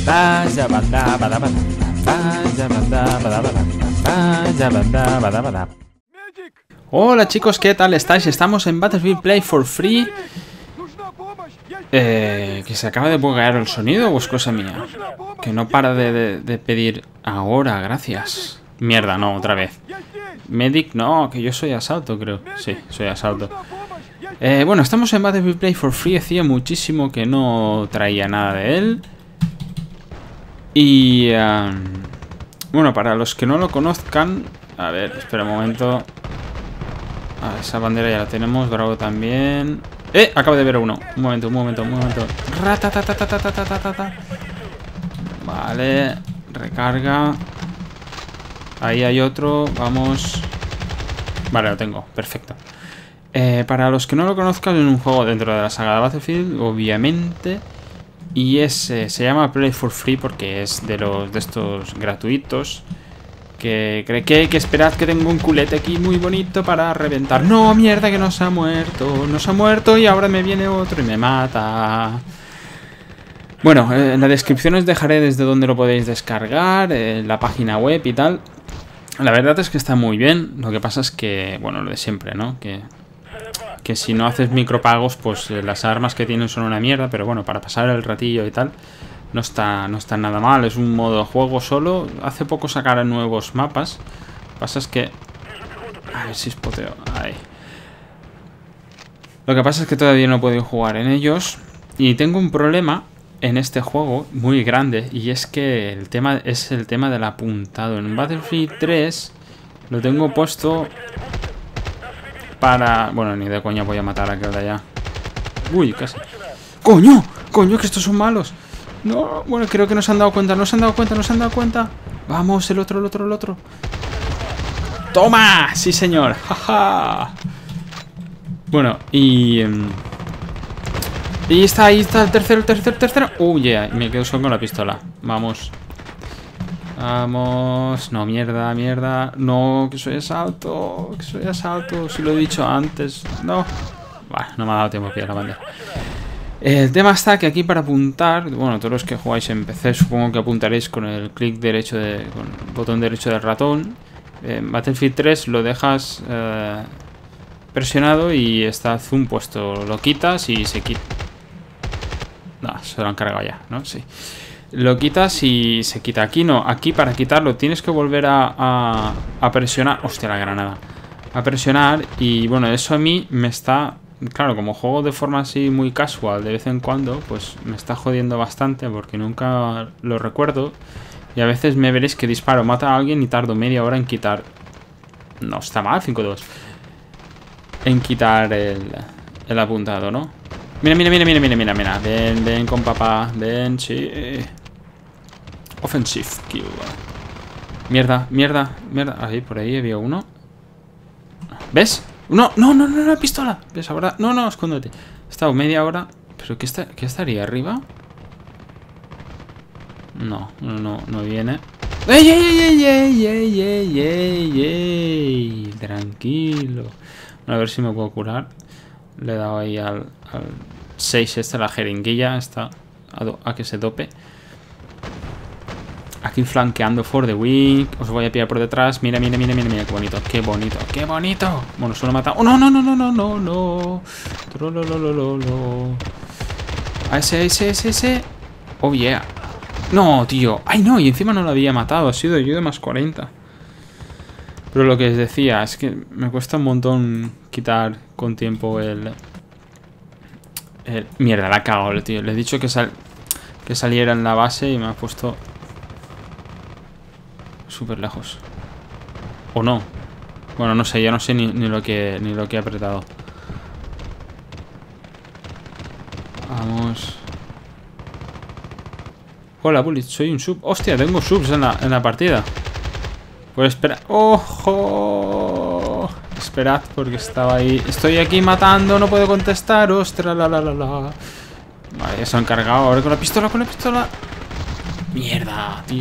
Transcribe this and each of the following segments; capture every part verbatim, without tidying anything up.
Vaya banda, bada, bada. Vaya banda, bada, bada. Vaya banda, bada, bada. Hola chicos, ¿qué tal estáis? Estamos en Battlefield Play for Free. Eh, que se acaba de buguear el sonido o es cosa mía. Que no para de, de, de pedir ahora, gracias. Mierda, no, otra vez. Medic, no, que yo soy asalto, creo. Sí, soy asalto. Eh, bueno, estamos en Battlefield Play for Free. Hacía muchísimo que no traía nada de él. Y... Um, bueno, para los que no lo conozcan... A ver, espera un momento. Ah, esa bandera ya la tenemos. Bravo también. ¡Eh! Acabo de ver a uno. Un momento, un momento, un momento. Ratatatatatatatata. Vale. Recarga. Ahí hay otro. Vamos. Vale, lo tengo. Perfecto. Eh, para los que no lo conozcan, es un juego dentro de la saga de Battlefield, obviamente. Y es, eh, se llama Play for Free porque es de los de estos gratuitos. Que cree que, que esperad que tengo un culete aquí muy bonito para reventar. No, mierda, que no se ha muerto. No se ha muerto y ahora me viene otro y me mata. Bueno, eh, en la descripción os dejaré desde donde lo podéis descargar, eh, la página web y tal. La verdad es que está muy bien. Lo que pasa es que, bueno, lo de siempre, ¿no? Que, que si no haces micropagos, pues eh, las armas que tienen son una mierda. Pero bueno, para pasar el ratillo y tal... No está, no está nada mal, es un modo juego solo. Hace poco sacaron nuevos mapas. Lo que pasa es que... A ver si spoteo. Ahí. Lo que pasa es que todavía no he podido jugar en ellos. Y tengo un problema en este juego muy grande. Y es que el tema es el tema del apuntado. En Battlefield tres lo tengo puesto para... Bueno, ni de coña voy a matar a aquel de allá. Uy, casi. ¡Coño! ¡Coño, que estos son malos! No, bueno, creo que no se han dado cuenta, no se han dado cuenta, no se han dado cuenta. Vamos, el otro, el otro, el otro. ¡Toma! Sí, señor. ¡Jaja! Bueno, y... Um, y está, ahí está el tercero, el tercero, el tercero. Uy, yeah, me quedo solo con la pistola. Vamos. Vamos. No, mierda, mierda. No, que soy asalto. Que soy asalto. Si lo he dicho antes. No. Bueno, no me ha dado tiempo a pillar la bandera. El tema está que aquí para apuntar, bueno, todos los que jugáis en P C supongo que apuntaréis con el clic derecho, de, con el botón derecho del ratón. En Battlefield tres lo dejas eh, presionado y está zoom puesto. Lo quitas y se quita. No, se lo han cargado ya, ¿no? Sí. Lo quitas y se quita. Aquí no, aquí para quitarlo tienes que volver a, a, a presionar. Hostia, la granada. A presionar y bueno, eso a mí me está... Claro, como juego de forma así muy casual de vez en cuando, pues me está jodiendo bastante porque nunca lo recuerdo. Y a veces me veréis que disparo, mata a alguien y tardo media hora en quitar... No, está mal, cinco dos. En quitar el, el apuntado, ¿no? Mira, mira, mira, mira, mira, mira, mira. Ven, ven con papá, ven, sí. Offensive kill. Mierda, mierda, mierda. Ahí, por ahí había uno. ¿Ves? No, no, no, no, la pistola. ¿Ves ahora? No, no, escóndete. He estado media hora. ¿Pero qué, está, qué estaría arriba? No, no, no, no viene. ¡Ey, ey, ey, ey, ey, ey, ey, ey! Tranquilo. A ver si me puedo curar. Le he dado ahí al, al seis este, la jeringuilla. Está a, do, a que se dope. Aquí flanqueando for the wing. Os voy a pillar por detrás. Mira, mira, mira, mira, mira. Qué bonito, qué bonito, qué bonito. Bueno, solo he matado. ¡Oh, no, no, no, no, no, no, no! Trolololololo. A ese, ese, ese, ese. Oh, yeah. No, tío. Ay, no, y encima no lo había matado. Ha sido yo de más cuarenta. Pero lo que os decía es que me cuesta un montón quitar con tiempo el... el... Mierda, la he cagado, tío. Le he dicho que, sal... que saliera en la base y me ha puesto... súper lejos. ¿O no? Bueno, no sé, yo no sé ni, ni lo que ni lo que he apretado. Vamos. Hola, Bullet, soy un sub. Hostia, tengo subs en la, en la partida. Pues espera. ¡Ojo! Esperad, porque estaba ahí. Estoy aquí matando, no puedo contestar. ¡Ostras, la, la, la, la! Vale, ya se han cargado. Ahora con la pistola, con la pistola. ¡Mierda, tío!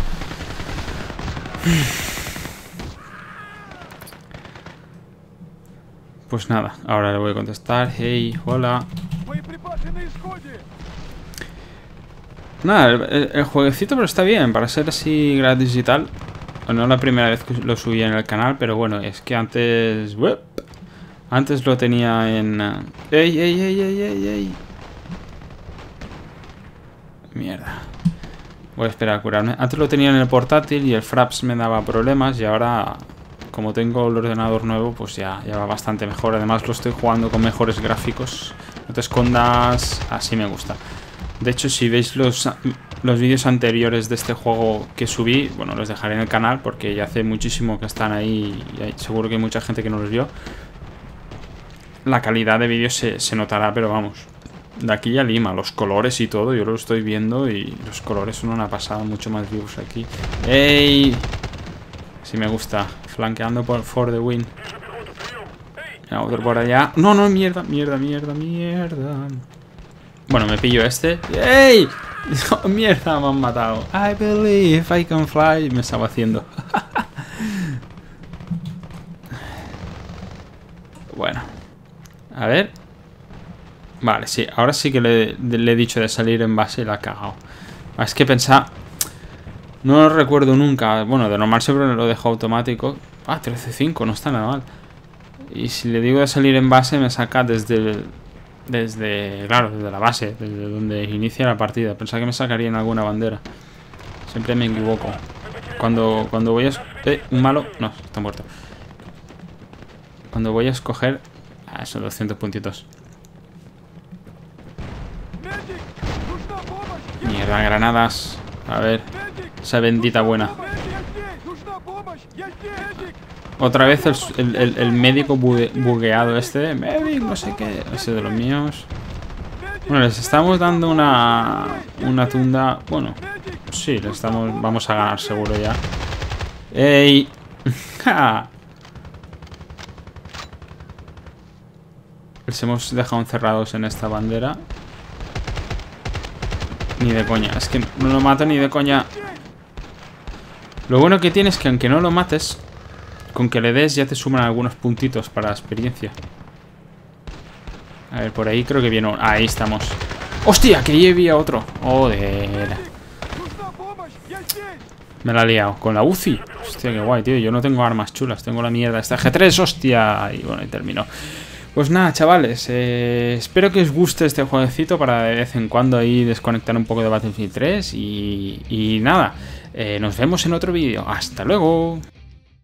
Pues nada, ahora le voy a contestar. Hey, hola. Nada, el, el jueguecito pero está bien, para ser así gratis y tal. No es la primera vez que lo subí en el canal, pero bueno, es que antes... ¡Uep! Antes lo tenía en... Uh... ¡Ey, ey, ey, ey, ey, ey! Mierda. Voy a esperar a curarme. Antes lo tenía en el portátil y el Fraps me daba problemas y ahora... Como tengo el ordenador nuevo, pues ya, ya va bastante mejor. Además lo estoy jugando con mejores gráficos. No te escondas... Así me gusta. De hecho, si veis los, los vídeos anteriores de este juego que subí, bueno, los dejaré en el canal porque ya hace muchísimo que están ahí y hay, seguro que hay mucha gente que no los vio. La calidad de vídeo se, se notará, pero vamos, de aquí a Lima, los colores y todo, yo lo estoy viendo y los colores son una pasada, mucho más vivos aquí. ¡Ey! Sí me gusta, flanqueando por for the win. Mira, otro por allá. No, no, mierda, mierda, mierda, mierda. Bueno, me pillo este. ¡Ey! Oh, mierda, me han matado. I believe I can fly. Me estaba haciendo. Bueno. A ver. Vale, sí. Ahora sí que le, le he dicho de salir en base y la ha cagado. Es que pensaba... No lo recuerdo nunca. Bueno, de normal siempre lo dejo automático. Ah, trece cinco, no está nada mal. Y si le digo de salir en base me saca desde... El, Desde, claro, desde la base, desde donde inicia la partida. Pensaba que me sacarían alguna bandera. Siempre me equivoco. Cuando, cuando voy a... Eh, un malo... No, está muerto. Cuando voy a escoger... Ah, son doscientos puntitos. Mierda, granadas. A ver. Esa bendita buena. Otra vez el, el, el, el médico bugue, bugueado este. Medic, no sé qué. Ese de los míos. Bueno, les estamos dando una... Una tunda... Bueno, sí, les estamos... Vamos a ganar seguro ya. ¡Ey! Les hemos dejado encerrados en esta bandera. Ni de coña. Es que no lo mato ni de coña. Lo bueno que tiene es que aunque no lo mates... Con que le des ya te suman algunos puntitos para la experiencia. A ver, por ahí creo que viene... Ahí estamos. ¡Hostia! Que ahí había otro. Joder. Me la he liado. Con la U C I. Hostia, qué guay, tío. Yo no tengo armas chulas. Tengo la mierda esta G tres. ¡Hostia! Y bueno, y terminó. Pues nada, chavales. Eh, espero que os guste este jueguecito para de vez en cuando ahí desconectar un poco de Battlefield tres. Y, y nada. Eh, nos vemos en otro vídeo. ¡Hasta luego!